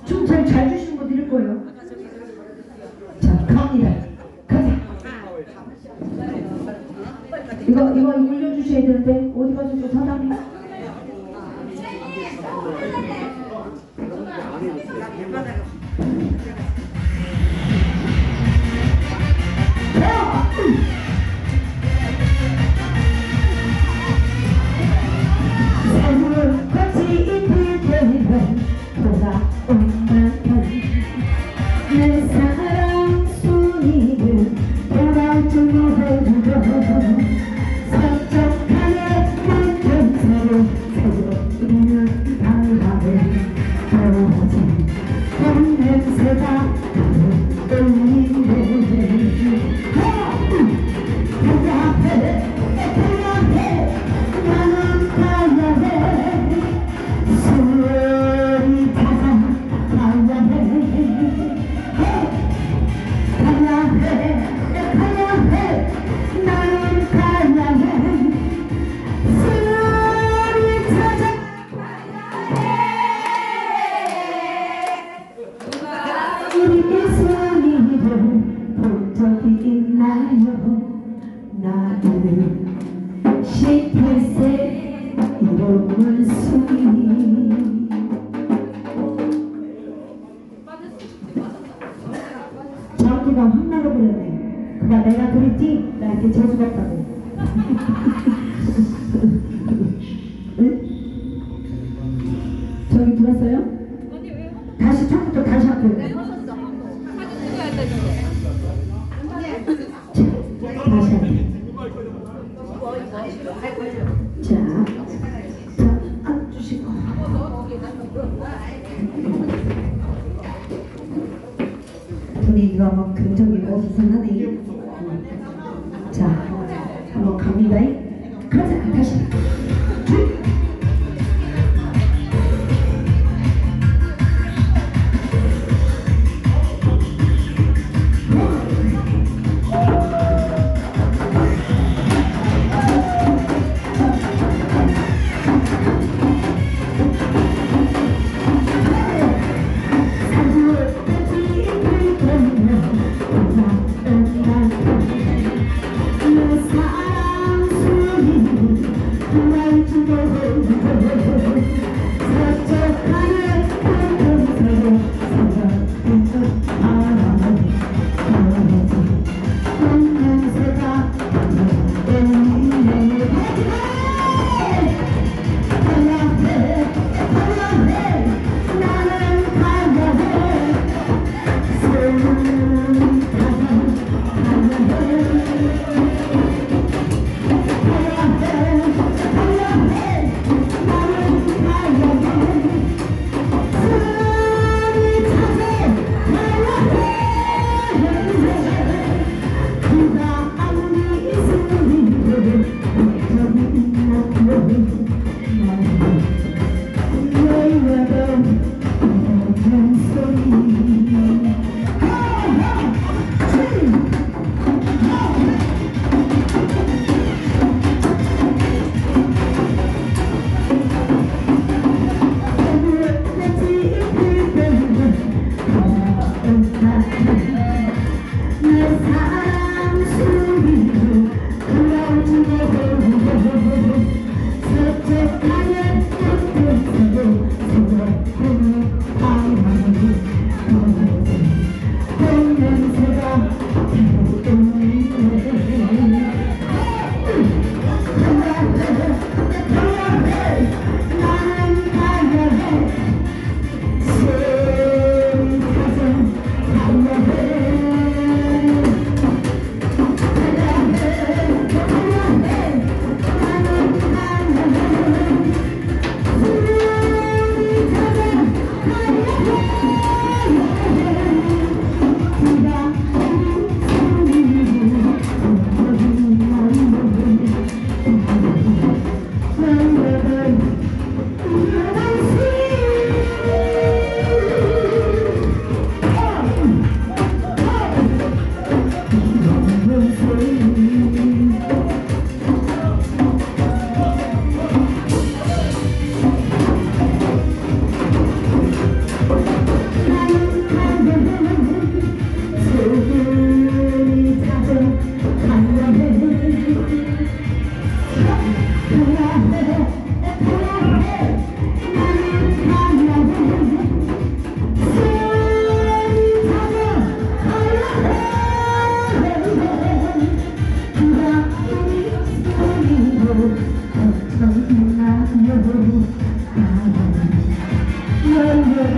춤 제일 잘 주시는 분 드릴 거예요. 자, 갑니다. 가자. 이거 올려주셔야 되는데 어디 가서 또 사장님. 내 사랑 소리를 돌아올 줄 모르고 석적하게 만든 새로 새로운 방법을 더워진 봄 냄새가 떨리네. 가야 해 나는 가야 해 소리 찾아 가야 해 나는 가야 해 소리 찾아 우리 이 소리를 본 적이 있나요? 나는 18세 이름을 소리 저기가 확 나가버렸네. 그가 내가 그랬지? 나한테 재수가 없다고. 응? 저기 들었어요? 다시 처음부터 다시 할게요. 다시 할게요. 자, 앉으시고. 분위기가 막 굉장히 어수선하네. 자, 한번 갑니다. 가자, 다시. 내 사랑 소리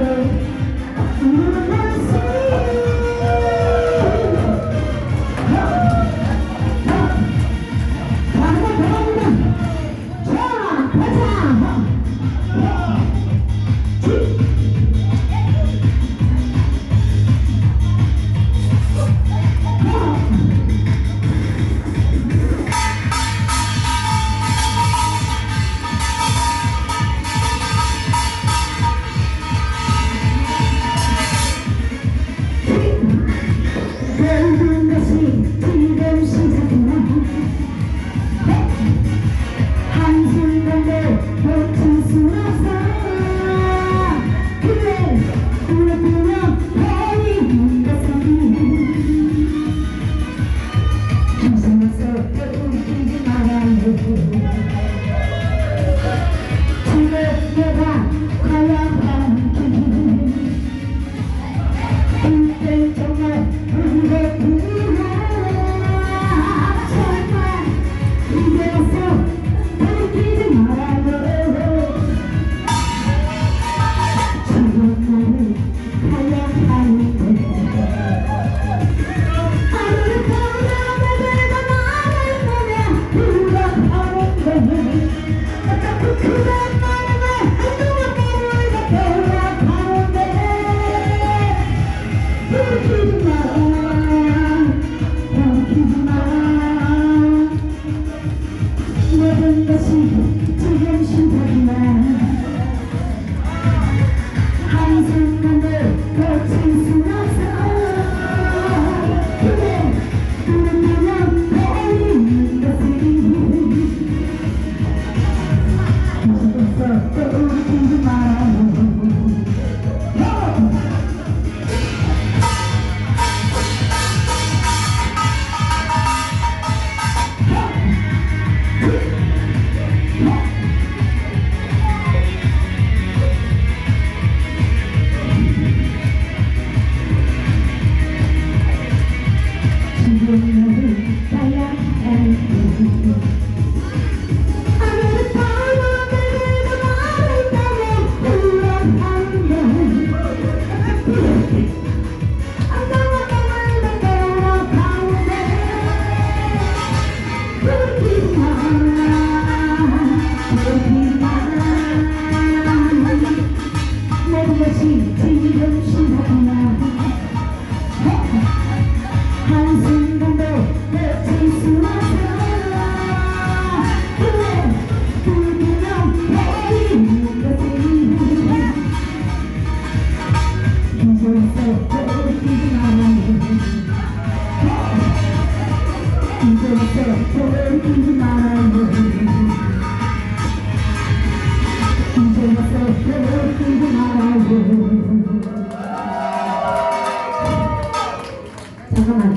잠깐만,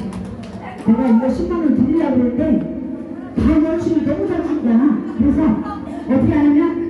내가 이거 10만원 드리려고 그랬는데 다 열심히 너무 잘 준다. 그래서 어떻게 하냐면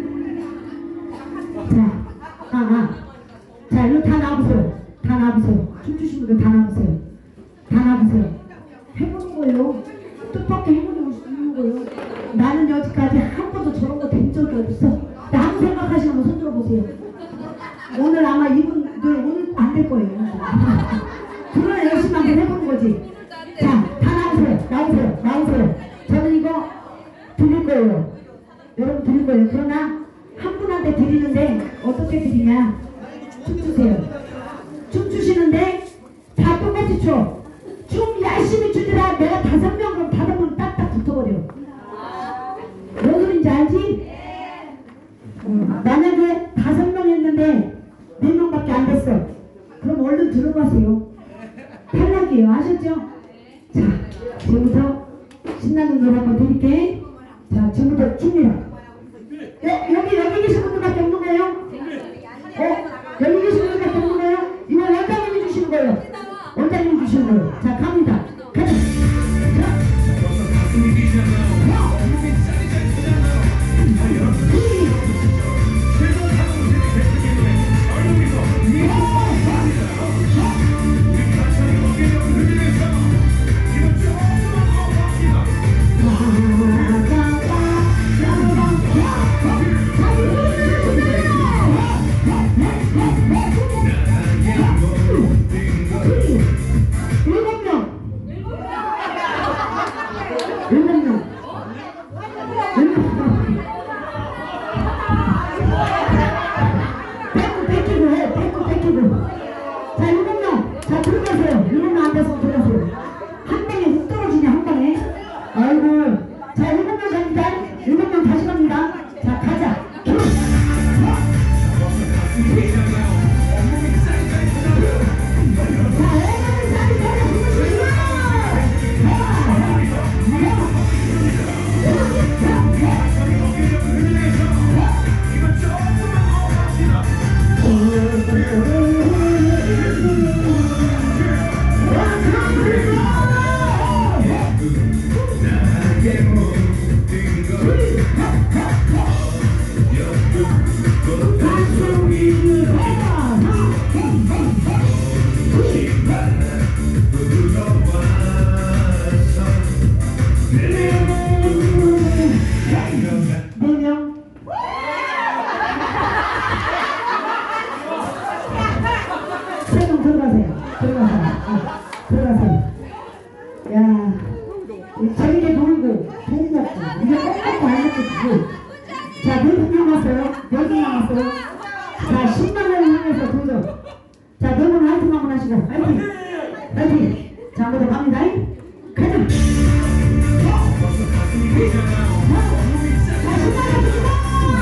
자 이거 다 나와보세요. 다 나와보세요. 춤추신 분들 다 나와보세요. 다 나와보세요. 해보는 거예요. 뜻밖의 해보는 거예요. 나는 여지까지 한 번도 저런 거 된 적이 없어. 아무 생각하시는 분 손 들어보세요. 오늘 아마 이분들 오늘 안 될 거예요. 그러나 열심히 한번 해보는 거지. 자, 다 나오세요. 나오세요. 저는 이거 드릴 거예요. 여러분 드릴 거예요. 그러나 한 분한테 드리는데 어떻게 드리냐? 춤추세요. 춤추시는데 다 똑같이 춰. 춤 열심히 추더라. 내가 5명 그럼 5명 딱딱 붙어버려. 뭔 소린지 알지? 만약에 5명 했는데 4명밖에 안 됐어. 그럼 얼른 들어가세요. 탈락이에요. 아셨죠? 자, 지금부터 신나는 노래 한번 드릴게. 자, 지금부터 춥니다. 여기 계신 분들밖에 없는 거예요? 여기 계신 분들밖에 없는 거예요? 이거 원장님이 주시는 거예요. 원장님이 주시는 거예요. 자, 갑니다. 가자. 자, 7명. 자, 들어가세요. 7명 앉아서 들어가세요. 한 방에 훅 떨어지네, 한 방에. 아이고. 자, 7명 갑니다. 7명 다시 갑니다. 자, 가자. 재밌게 놀고 돈 먹고 이게 꼭 안 먹고 주고. 자, 몇 분 남았어요? 몇 분 남았어요? 자, 10만원을 향해서 도전. 자, 네 분 화이팅 한번 하시고 화이팅! 화이팅! 자, 한번 더 갑니다. 가자! 자, 10만원 주고!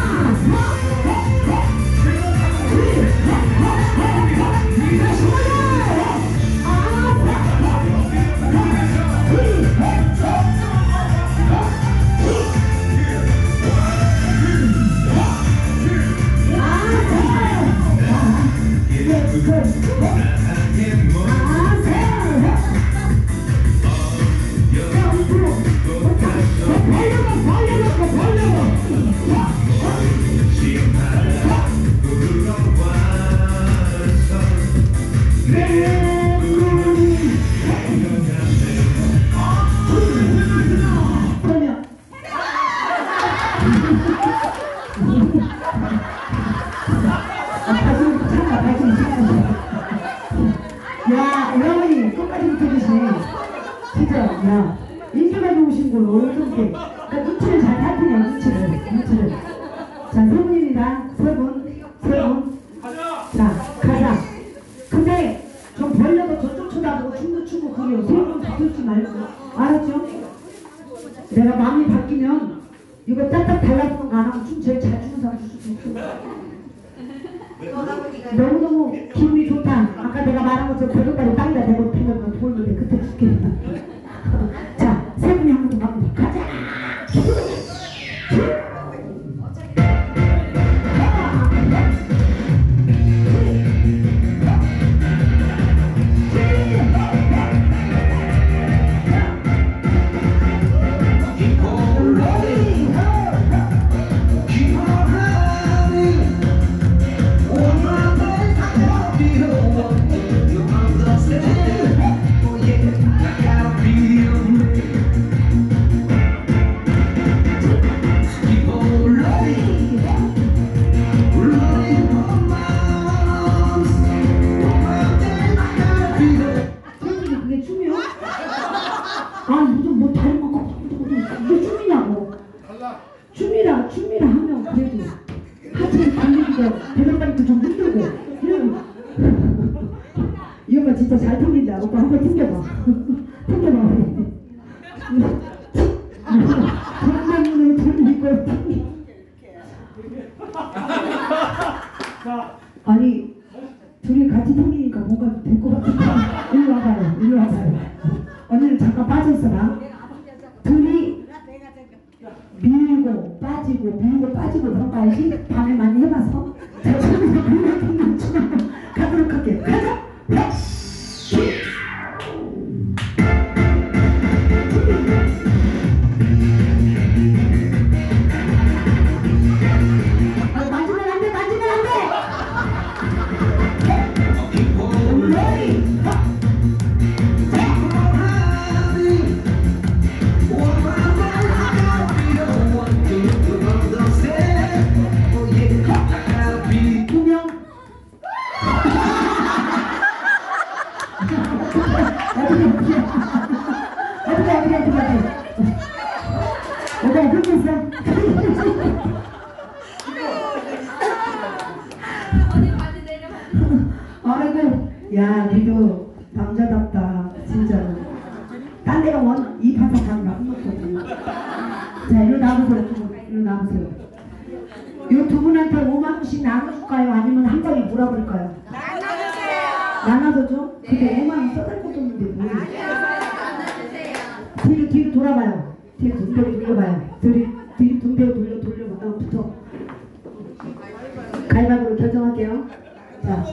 야, 여러분이 끝까지 붙어주시네. 진짜, 야, 인기가 좋으신 걸로 이렇게. 눈치를 잘 살피네요, 눈치를. 자, 세 분입니다. 세 분. 자, 가자. 근데 좀 벌려도 저쪽 쳐다보고 춤도 추고 그래요. 세 분 붙을지 말고. 알았죠? 내가 마음이 바뀌면 이거 딱딱 달라붙는 거 안 하면 춤 제일 잘 추는 사람 줄수 있어. 너무너무 기분이 좋다. 아까 내가 말한 것처럼 별것까지 땅에다 대고 펴면 보이는데 그때 죽겠다. 자, 세 분이 한 번 더 갑니다. 가자! 춤이라 하면 그래도 하체를 달리기가 배변다리도 좀 힘들고 이 오빠 진짜 잘 틀린다. 오빠 한번 튕겨봐. 장난으로 틀리고 아니 둘이 같이 튕기니까 뭔가 될 것 같은데 일로 와봐요. 언니는 잠깐 빠져있어라. 둘이 밀고 빠지고 그런 거 알지? 밤에 많이 해봐서 가도록 할게요. 가자! 만지면 안 돼! 아이고 야, 니도 남자답다, 진짜로. 딴 데가 이 파사 가면 나쁜 것도 없고. 자, 이리 나오세요. 이리 나오세요. 이 두 분한테 5만 원씩 나눠줄까요? 아니면 한 방에 몰아버릴까요? 나눠서 줘? 근데 5만 원 써갈 것도 없는데 뭐. 뒤로 돌아봐요. 뒤로 등대로 돌려봐요. 뒤로 등대로 돌려봐. 붙어. 가위바위보로 결정할게요. 자,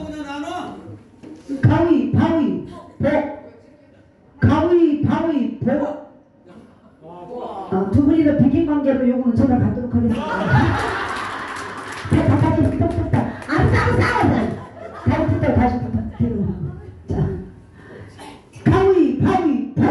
가위바위보. 두 분이서 비긴 관계로 요거는 전화 받도록 하겠습니다. 다시 붙어. 자, 가위바위보.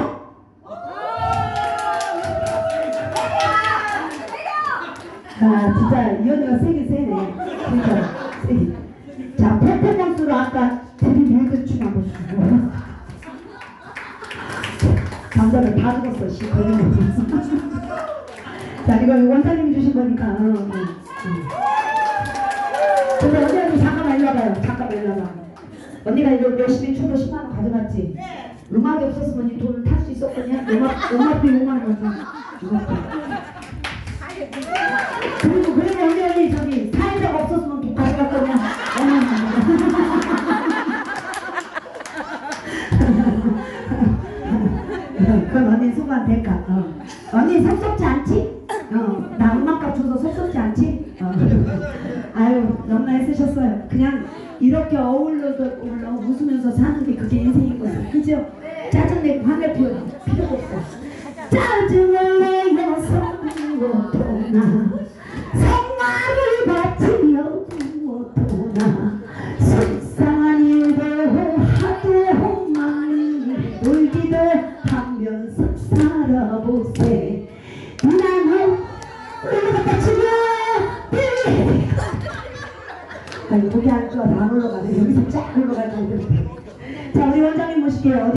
진짜 이 언니가 세게 세네. 진짜 세게. 자, 퍼포먼스로 아까 드림 춤 한번 주고. 남자들 다 죽었어, 씨. 자, 이거 원장님이 주신 거니까. 근데 언니 잠깐만 일로 와봐요. 언니가 이거 열심히 춤으로 10만 원 가져갔지? 네. 음악이 없었으면 이 돈을 탈 수 있었거든요. 음악비 5만 원 그리고 언니 저기 사회자가 없었으면 돈 가져갔거든요. 그럼 언니 수고한 대가. 언니 섭섭지 않지? 나 음악값 줘서 섭섭지 않지? 아유, 너무나 애쓰셨어요. 그냥 이렇게 어울러 웃으면서 사는 게 그게 인생인 거예요. 그죠? 짜증내고 화낼 필요가 없어. 짜증을 내어서 무엇도나 성화를 바치려 무엇도나 속상한 일도 하도 많이 울기들 하면서 살아보세. 나는 올라갔다 치면 거기 앉아 다 올라가네. 여기서 쫙 올라가야 돼. 자, 우리 원장님 모실게요.